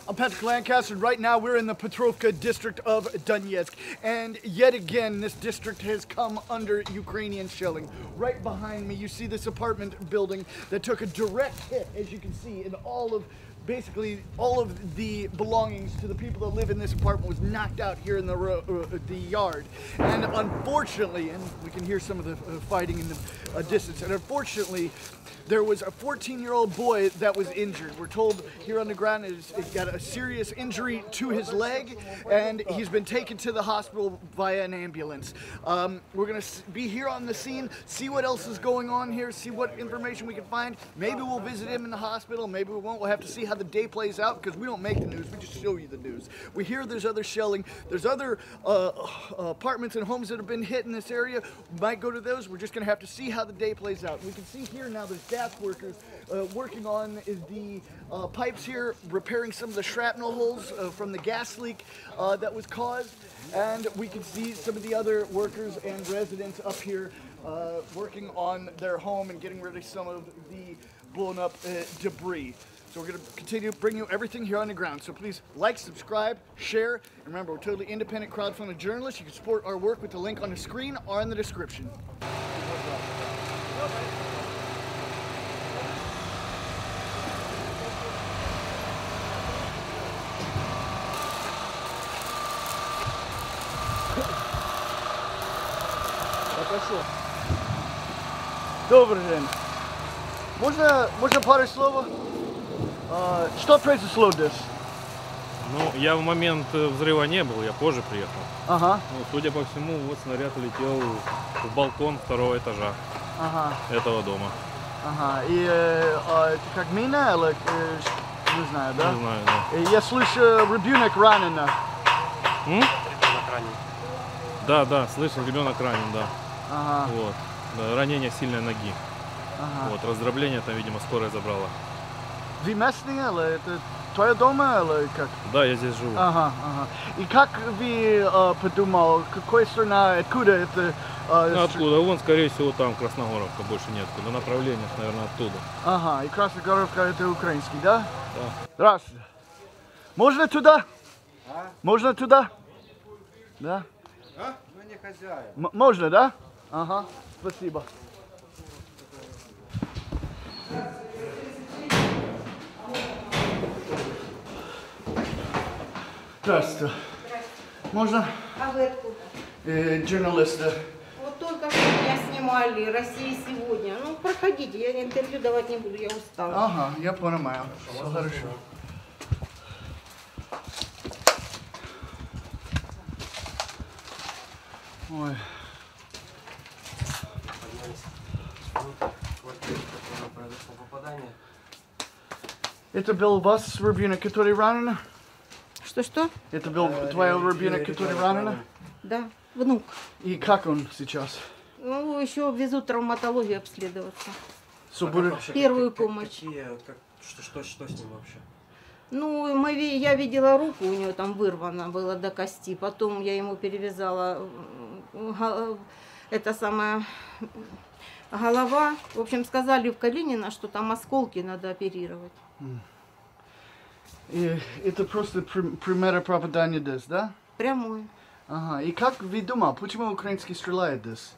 I'm Patrick Lancaster, and right now we're in the Petrovka district of Donetsk. And yet again, this district has come under Ukrainian shelling. Right behind me, you see this apartment building that took a direct hit, as you can see, in basically all of the belongings to the people that live in this apartment was knocked out here in the yard. And unfortunately, and we can hear some of the fighting in the distance, and unfortunately, there was a 14-year-old boy that was injured. We're told here on the ground he's got a serious injury to his leg, and he's been taken to the hospital via an ambulance. We're gonna be here on the scene, see what else is going on here, see what information we can find. Maybe we'll visit him in the hospital, maybe we won't. We'll have to see how the day plays out, because we don't make the news, we just show you the news. We hear there's other shelling, there's other apartments and homes that have been hit in this area. We might go to those. We're just gonna have to see how the day plays out. We can see here now there's gas workers working on the pipes here, repairing some of the shrapnel holes from the gas leak that was caused. And we can see some of the other workers and residents up here working on their home and getting rid of some of the blown up debris. So we're going to continue to bring you everything here on the ground. So please like, subscribe, share, and remember, we're totally independent crowdfunded journalists. You can support our work with the link on the screen or in the description. Хорошо. Добрый день. Можно пару слов? Что произошло здесь? Ну, я в момент взрыва не был, я позже приехал. Ага. Ну, судя по всему, вот снаряд летел в балкон второго этажа этого дома. Ага. И это как мина или не знаю, да? Не знаю, да. Я слышу, ребенок ранен. Ребенок ранен. Да, слышал, ребенок ранен, да. Ага. Вот. Да, ранение сильной ноги. Ага. Вот, раздробление там, видимо, скорая забрала. Вы местные или это твое дома или как? Да, я здесь живу. Ага. И как вы подумал, какая страна, откуда это? Ну, откуда? Вон, скорее всего, там Красногоровка, больше нет. Куда направление, наверное, оттуда. Ага, и Красногоровка это украинский, да? Да. Здравствуйте. Можно туда? Можно туда? Да? Ну не хозяин. Можно, да? Ага, спасибо. Здравствуйте. Можно? А вы откуда? Журналисты. Вот только что меня снимали, Россия сегодня. Ну, проходите, я интервью давать не буду, я устала. Ага, я понимаю. Все хорошо. Ой. Это был ваш ребенок, который ранен? Что? Это был твой ребенок, который ранен? Да, внук. И как он сейчас? Ну, еще везут травматологию обследоваться. Вообще, Первую помощь. Что с ним вообще? Ну, я видела руку, у него там вырвана была до кости. Потом я ему перевязала это самое голова. В общем, сказали в Калинина, что там осколки надо оперировать. И это просто прямое попадание здесь, да? Прямой. Ага. И как вы думали, почему украинский стреляет здесь?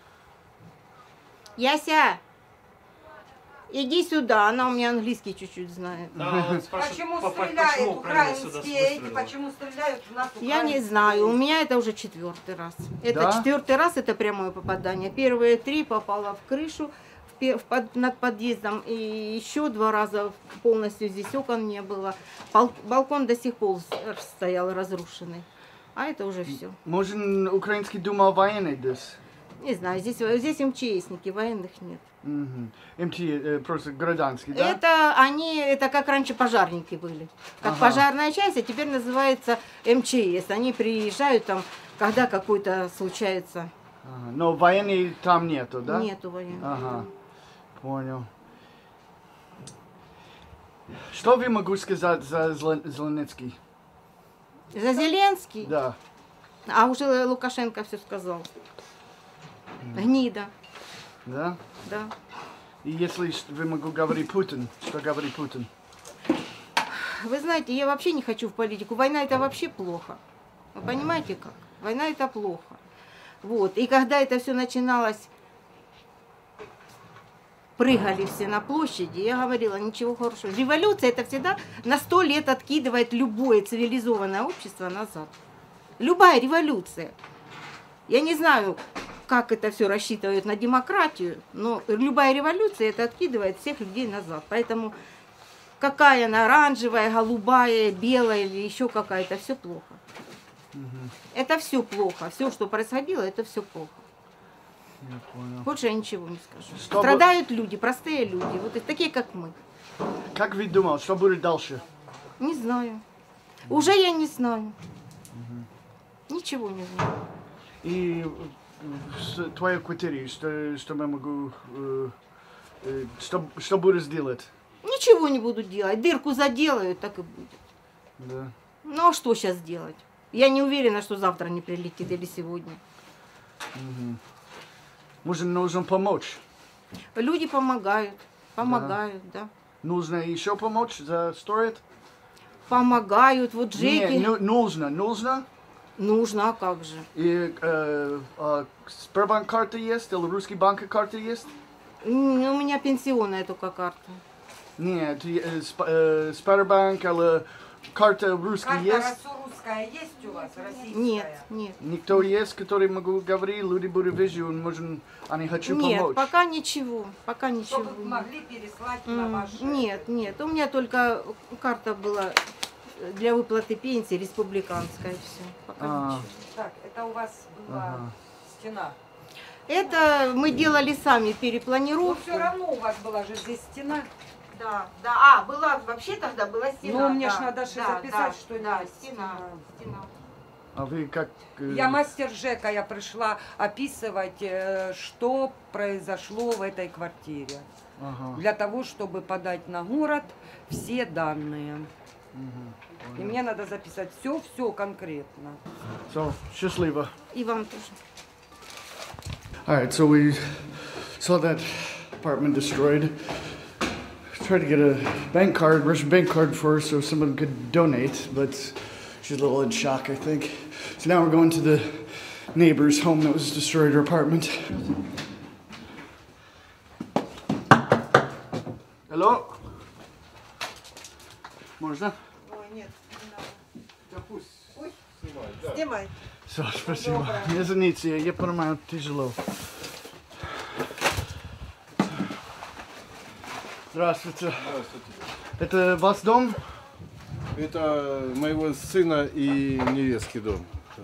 Яся, иди сюда, она у меня английский чуть-чуть знает. Да, Почему стреляют украинские эти, почему стреляют в нас Я не знаю, у меня это уже 4-й раз. Это Да? 4-й раз, это прямое попадание. Первые 3 попало в крышу над подъездом, и еще 2 раза полностью здесь окон не было. Балкон до сих пор стоял разрушенный. А это уже все. Может, украинский думал военный здесь? Не знаю, здесь МЧСники, военных нет. МТ, просто гражданский, да? Это как раньше пожарники были. Как пожарная часть, а теперь называется МЧС. Они приезжают там, когда какой-то случается. Ага. Но военных там нету, да? Нету военных. Ага, понял. Что вы могу сказать за Зеленский? За Зеленский? Да. А уже Лукашенко все сказал. Гнида. Да? Да. И если вы могу говорить Путин, что говорит Путин? Вы знаете, я вообще не хочу в политику. Война это вообще плохо. Вы понимаете как? Война это плохо. Вот. И когда это все начиналось, прыгали все на площади, я говорила, ничего хорошего. Революция это всегда на 100 лет откидывает любое цивилизованное общество назад. Любая революция. Я не знаю, как это все рассчитывают на демократию, но любая революция это откидывает всех людей назад. Поэтому какая она, оранжевая, голубая, белая или еще какая-то, все плохо. Это все плохо. Все, что происходило, это все плохо. Я понял. Больше я ничего не скажу. Чтобы- Страдают люди, простые люди, вот такие, как мы. Как вы думаете, что будет дальше? Не знаю. Уже я не знаю. Ничего не знаю. И в твоей квартире, что я могу... что буду сделать? Ничего не буду делать. Дырку заделают, так и будет. Да. Ну а что сейчас делать? Я не уверена, что завтра не прилетит или сегодня. Нужно помочь. Люди помогают. Помогают, да. Нужно еще помочь застроить? Помогают. Вот Жеки. Не, нужно. Нужно, а как же? И Сбербанк карта есть или русский банк карта есть? У меня пенсионная только карта. Нет, Сбербанк или карта русский Карта есть? русская есть у вас, российская? Нет, нет. Никто есть, который могу говорить, люди будут видеть, они хочу Нет, помочь. пока ничего. Пока ничего. Чтобы могли переслать на ваш... Нет, нет. У меня только карта была для выплаты пенсии республиканская. Все. Пока ничего. Так, это у вас была стена. Это мы делали сами Но перепланировку. все равно у вас была же здесь стена. Да, да. А, была вообще тогда была стена. Ну, мне ж да, надо же да, записать, да, что да, есть стена. Стена. А вы как... Я мастер ЖЭКа, я пришла описывать, что произошло в этой квартире. Ага. Для того, чтобы подать на город все данные. И мне надо записать все конкретно. So, счастливо. И вам тоже. Alright, so we saw that apartment destroyed. Tried to get a bank card, Russian bank card for her so someone could donate, but she's a little in shock, I think. So now we're going to the neighbor's home that was destroyed, her apartment. Hello? Можно? Ой, нет, Все, спасибо. Не извините, я понимаю, тяжело. Здравствуйте. Здравствуйте. Это ваш дом? Это моего сына и невестки дом.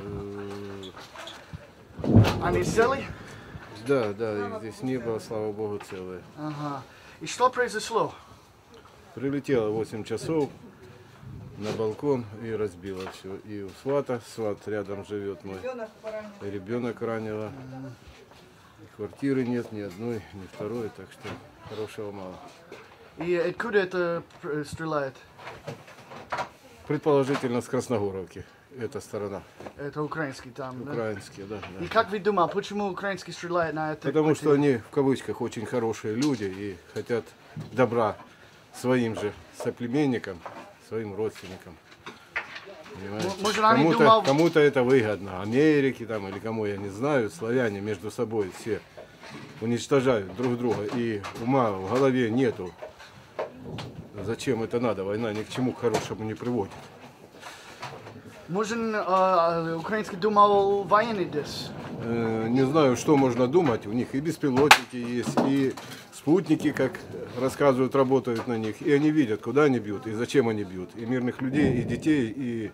Они сели? Да, их здесь не было, слава богу, целое. Ага. И что произошло? Прилетело 8 часов на балкон и разбило все. И у сват рядом живет мой. И ребенок ранило. И квартиры нет ни одной, ни второй, так что хорошего мало. И откуда это стреляет? Предположительно с Красногоровки, эта сторона. Это украинский там, да? Украинские, да. И как вы думаете, почему украинский стреляет на это? Потому что они, в кавычках, очень хорошие люди и хотят добра своим же соплеменникам, своим родственникам. Понимаете? Может, они думали- Кому-то это выгодно, Америке там или кому, я не знаю, славяне между собой все уничтожают друг друга и ума в голове нету. Зачем это надо? Война ни к чему хорошему не приводит. Может, украинский думал военный здесь? Не знаю, что можно думать. У них и беспилотники есть, и спутники, как рассказывают, работают на них. И они видят, куда они бьют и зачем они бьют. И мирных людей, и детей, и...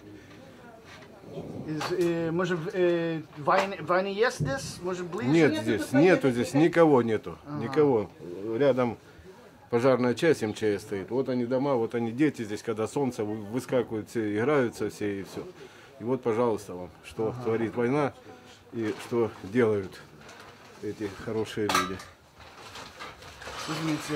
Может, войны есть здесь? Может, ближе? Нету здесь, никого нету. Никого. Рядом пожарная часть МЧС стоит. Вот они дома, вот они дети здесь, когда солнце выскакивают, все играются все и все. И вот, пожалуйста, вам, что творит война и что делают эти хорошие люди. Извините.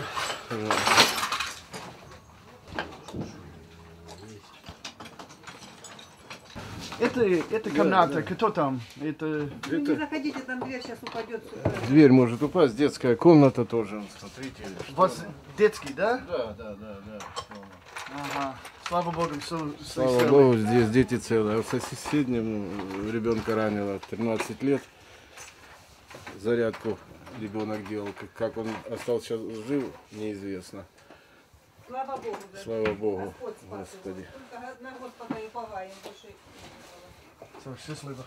Это комната, кто там? Это... Не заходите, там дверь сейчас упадет. Дверь может упасть, детская комната тоже, смотрите. У вас детский, да? Да. Ага. Слава богу, Слава богу, здесь дети целые. А в соседнем ребенка ранило 13 лет. Зарядку ребенок делал. Как он остался сейчас жив, неизвестно. Слава Богу, да. Слава Богу. Господь спас его. Господи. Только на Господа и уповаем души. Все, счастливо.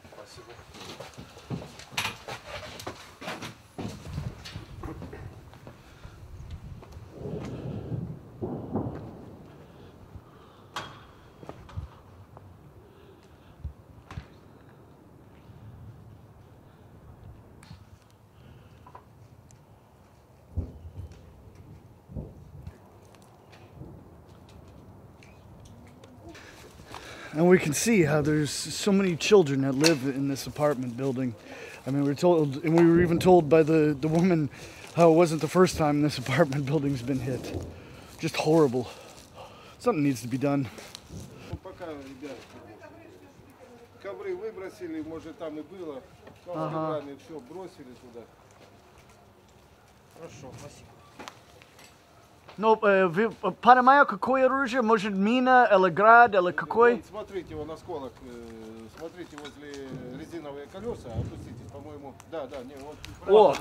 And we can see how there's so many children that live in this apartment building. I mean, we're told, and we were even told by the woman how it wasn't the first time this apartment building's been hit. Just horrible. Something needs to be done. Пока, ребят, ковры выбросили, может там и было. Коврами все бросили туда. Хорошо, спасибо. Но понимаю, какое оружие? Может, мина, или град, или какой? Вот, смотрите, вон осколок. Смотрите, возле резиновые колеса. Опуститесь, по-моему. Да, не, вот. О!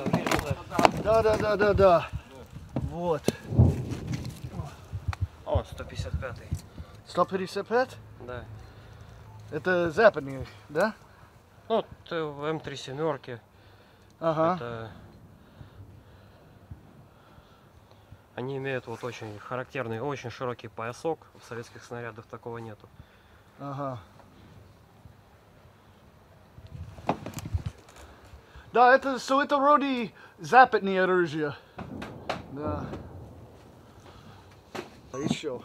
Да. Вот. О, 155-й. 155? Да. Это западный, да? Ну, вот в М3 семерки. Ага. Это... Они имеют вот очень характерный, очень широкий поясок. В советских снарядах такого нету. Ага. Да, это вроде западные оружия. Да. Еще.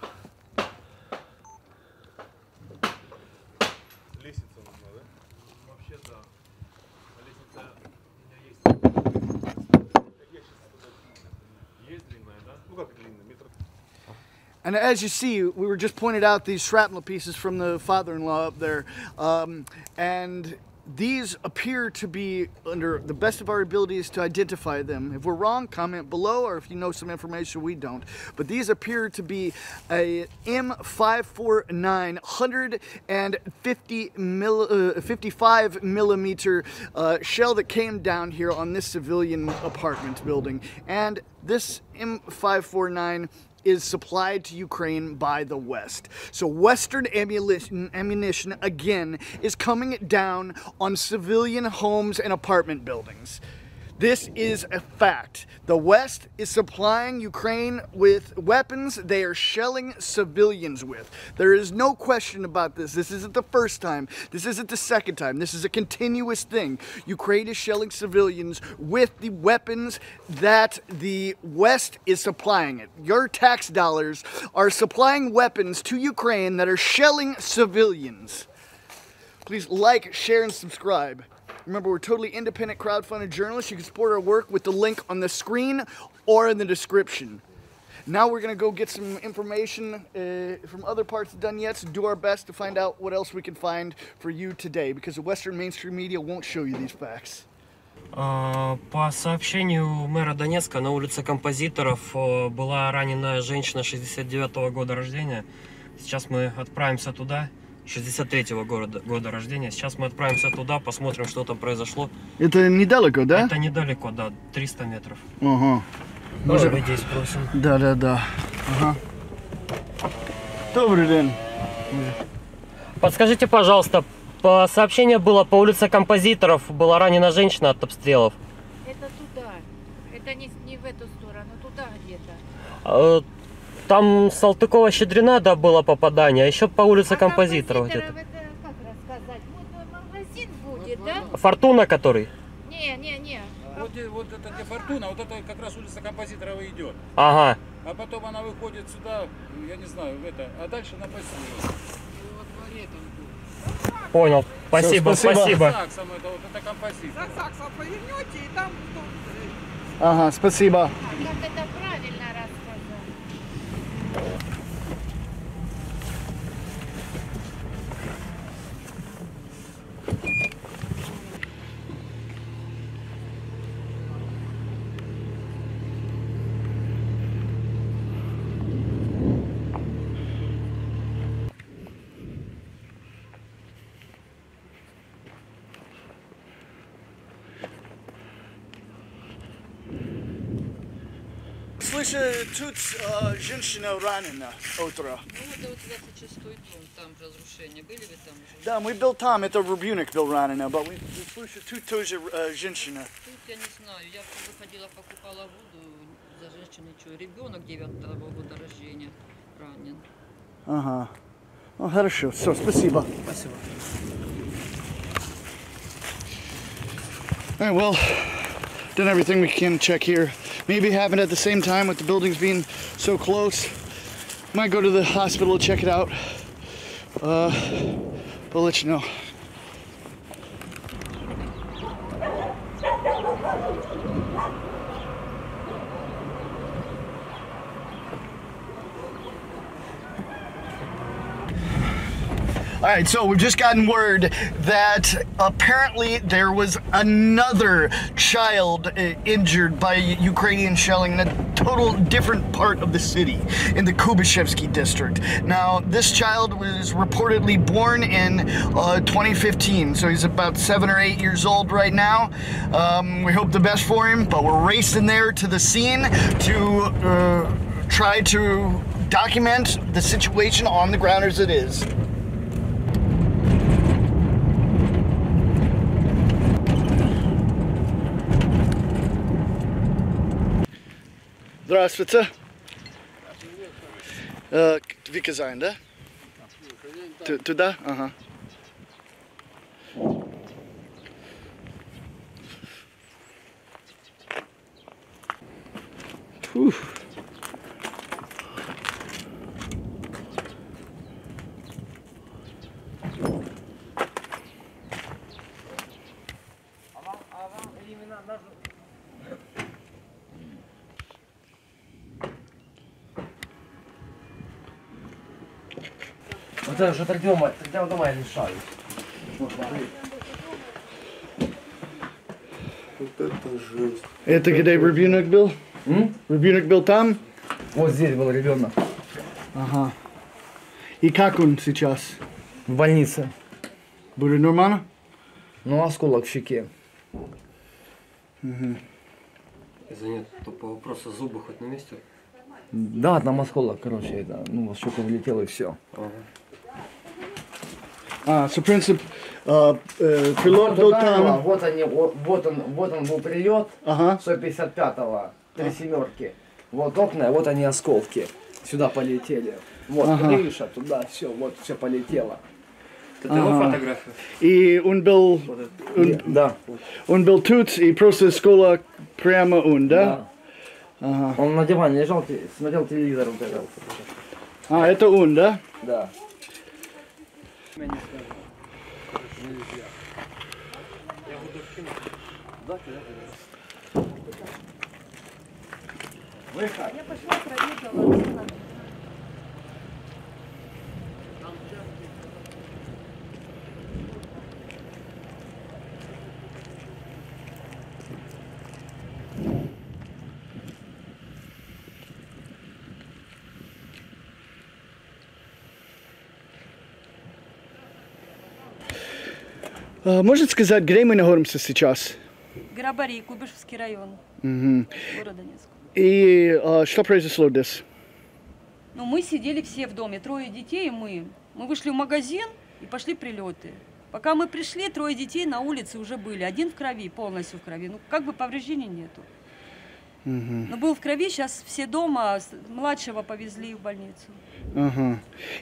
Лестница нужна, да? Вообще, да. Лестница у меня есть. Есть длинная, да? Ну как длинная? Метр. And as you see, we were just pointed out these shrapnel pieces from the father-in-law up there. And these appear to be, under the best of our abilities to identify them. If we're wrong, comment below, or if you know some information we don't. But these appear to be a M549 155 millimeter shell that came down here on this civilian apartment building. And this M549 is supplied to Ukraine by the West. So Western ammunition again is coming down on civilian homes and apartment buildings. This is a fact. The West is supplying Ukraine with weapons they are shelling civilians with. There is no question about this. This isn't the first time. This isn't the second time. This is a continuous thing. Ukraine is shelling civilians with the weapons that the West is supplying it. Your tax dollars are supplying weapons to Ukraine that are shelling civilians. Please like, share, and subscribe. Remember, we're totally independent crowdfunded journalists. You can support our work with the link on the screen or in the description. Now we're going to go get some information from other parts of Donetsk and do our best to find out what else we can find for you today, because the Western mainstream media won't show you these facts. По сообщению мэра Донецка, на улице Композиторов была раненая женщина 69-го года рождения. Сейчас мы отправимся туда. 63-го года рождения. Сейчас мы отправимся туда, посмотрим, что там произошло. Это недалеко, да? Это недалеко, да, 300 метров. Ага. Может быть, здесь просим. Да. Ага. Добрый день. Подскажите, пожалуйста, по сообщению было по улице Композиторов, была ранена женщина от обстрелов. Это туда. Это не в эту сторону, туда где-то. Там Салтыкова-Щедрина, да, было попадание, а еще по улице Композиторов где-то. Это как рассказать? Вот магазин будет, да? Фортуна который? Не. Вот это где Фортуна, вот это как раз улица Композиторова идет. Ага. А потом она выходит сюда, я не знаю, в это, а дальше на Басилию. Понял. Спасибо. Саксом это вот это Композитор. За Саксом повернете и там... Ага, спасибо. Как это правильно рассказать? слышу, тут женщина ранена утро. Ну, это вот 26-й дом, там разрушения. Были вы там уже? Да, мы был там, это Ребенок был ранена, но мы слышу, тут тоже женщина. Тут я не знаю, я выходила, покупала воду за женщиной, что ребенок 9-го года рождения ранен. Ага. Ну, хорошо, все, спасибо. Спасибо. All right, well, done everything we can check here. Maybe happened at the same time with the buildings being so close. Might go to the hospital to check it out. But I'll let you know. All right, so we've just gotten word that apparently there was another child injured by Ukrainian shelling in a total different part of the city, in the Kubishevsky district. Now, this child was reportedly born in 2015, so he's about 7 or 8 years old right now. We hope the best for him, but we're racing there to the scene to try to document the situation on the ground as it is. Здравствуйте. Вика Зайн, да? Туда? Ага. Фух. Вот это же так дома решают. Вот это жесть. Это где Ребенок был? Ребенок был там? Вот здесь был ребенок. Ага. И как он сейчас? В больнице. Будет нормально? Ну, осколок в щеке. Извини, то по вопросу зубы хоть на месте? Да, там осколок, короче, это, ну, в щеку влетело и все. So принцип, прилет был там. Вот он был прилет, Ага. 155-го, 3 семерки. Вот окна, вот они осколки. Сюда полетели. Вот Ага. крыша, туда, все полетело. Это его фотография? И он был, Да. он был тут и просто школа прямо он, да? Ага. Он на диване лежал, смотрел телевизор. Вот это. А, это он, да? Да. Можете сказать, где мы находимся сейчас? Грабари, Куйбышевский район, Мгм. город Донецк. И что произошло здесь? Ну, мы сидели все в доме, 3 детей и мы. Мы вышли в магазин и пошли прилеты. Пока мы пришли, 3 детей на улице уже были. 1 в крови, полностью в крови. Ну, как бы повреждений нету. Но был в крови, сейчас все дома, младшего повезли в больницу. Ага.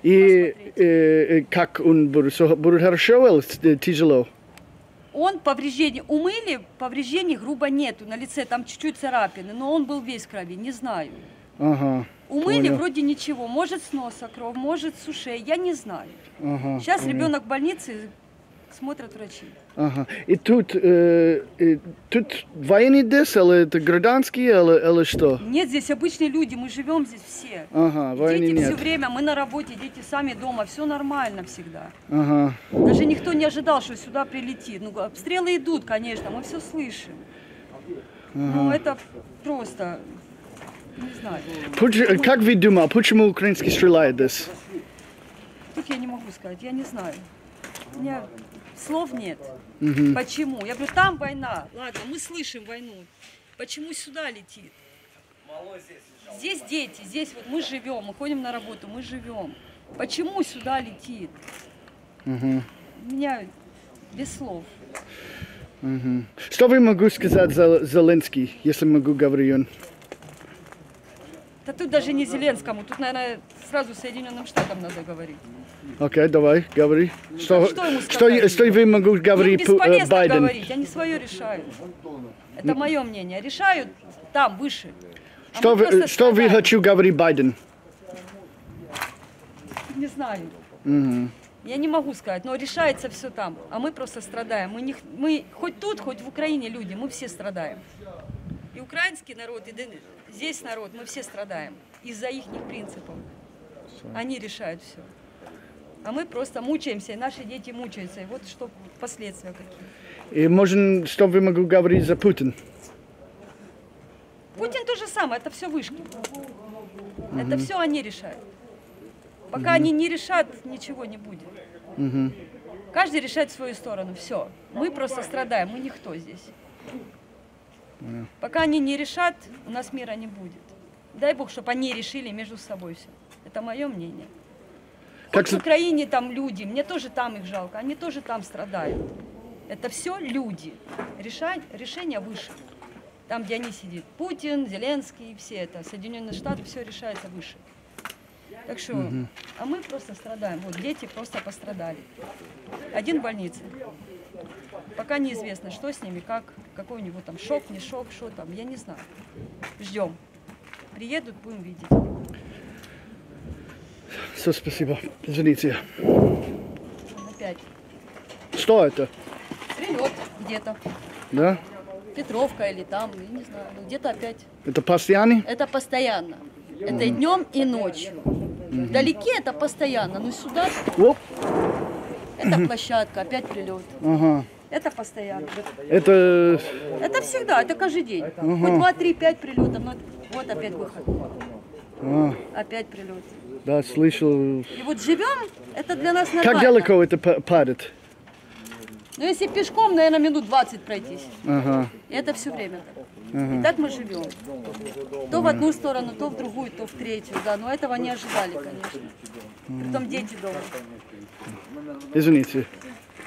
И как он будет? Будет хорошо или тяжело? Он повреждений умыли, повреждений грубо нету. На лице там чуть-чуть царапины, но он был весь в крови, не знаю. Ага. Умыли Понял. вроде ничего, может с носа кровь, может с ушей, я не знаю. Ага. Сейчас Понял. ребенок в больнице, смотрят врачи. Ага. И тут военный дес, или это гражданский, или что? Нет, здесь обычные люди, мы живем здесь все. Ага, войны Дети все нет. время, мы на работе, дети сами дома, все нормально всегда. Ага. Даже никто не ожидал, что сюда прилетит. Ну, обстрелы идут, конечно, мы все слышим. Ну, это просто, не знаю. Как вы думаете, почему украинский стреляет здесь? Тут я не могу сказать, я не знаю. У меня слов нет. Мгм. Почему? Я говорю, там война. Ладно, мы слышим войну. Почему сюда летит? Здесь дети, здесь вот мы живем, мы ходим на работу, мы живем. Почему сюда летит? Меня без слов. Что вы могу сказать за Зеленский, если могу говорить он? Да тут даже не Зеленскому, тут, наверное, сразу Соединенным Штатам надо говорить. Окей, давай, говори. Что ему сказать? Что вы могу говорить Им бесполезно Байден? говорить, они свое решают. Это мое мнение. Решают там, выше. А Что мы просто вы страдаем. хочу говорить Байден? Не знаю. Я не могу сказать, но решается все там. А мы просто страдаем. Мы хоть тут, хоть в Украине люди, мы все страдаем. И украинский народ, и здесь народ, мы все страдаем. Из-за их принципов. Они решают все. А мы просто мучаемся, и наши дети мучаются. И вот что последствия какие. И можно, что вы могу говорить за Путин? Путин то же самое, это все вышки. Это все они решают. Пока они не решат, ничего не будет. Каждый решает свою сторону, все. Мы просто страдаем, мы никто здесь. Пока они не решат, у нас мира не будет. Дай Бог, чтобы они решили между собой все. Это мое мнение. Хоть в Украине там люди, мне тоже там их жалко, они тоже там страдают. Это все люди. Решение выше. Там, где они сидят. Путин, Зеленский, все это, Соединенные Штаты, все решается выше. Так что, а мы просто страдаем. Вот дети просто пострадали. Один в больнице. Пока неизвестно, что с ними, какой у него там шок, не шок, что там, я не знаю. Ждем. Приедут, будем видеть. Все, спасибо. Извините. Опять. Что это? Прилет где-то. Да? Петровка или там, я не знаю, где-то опять. Это постоянно? Это постоянно. Это и днем, и ночью. Вдалеке это постоянно, но сюда это площадка, опять прилет. Это постоянно. Это всегда, это каждый день. Хоть 2, 3, 5 прилетов, но вот опять выход. Опять прилет. Да, слышал. И вот живем, это для нас нормально. Как далеко это падает? Ну, если пешком, наверное, минут 20 пройтись. И это все время так. И так мы живем. То в одну сторону, то в другую, то в третью. Да, но этого не ожидали, конечно. Притом дети дома. Извините.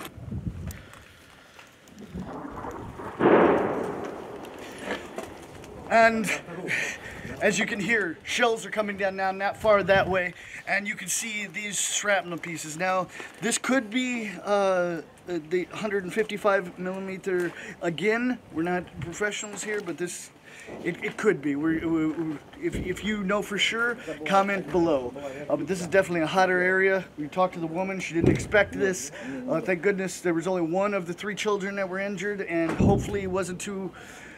And as you can hear, shells are coming down now, not far that way, and you can see these shrapnel pieces. Now, this could be the 155 millimeter. Again, we're not professionals here, but this, it could be. If you know for sure, comment below. But this is definitely a hotter area. We talked to the woman; she didn't expect this. Thank goodness there was only one of the 3 children that were injured, and hopefully it wasn't too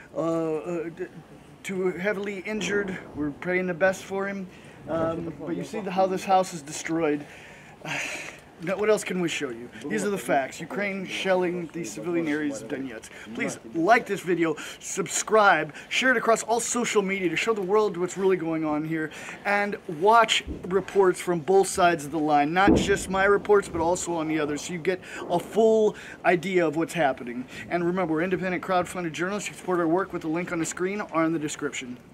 heavily injured. We're praying the best for him. But you see how this house is destroyed. What else can we show you? These are the facts. Ukraine shelling the civilian areas of Donetsk. Please like this video, subscribe, share it across all social media to show the world what's really going on here, and watch reports from both sides of the line, not just my reports, but also on the others, so you get a full idea of what's happening. And remember, we're independent crowdfunded journalists. You support our work with the link on the screen or in the description.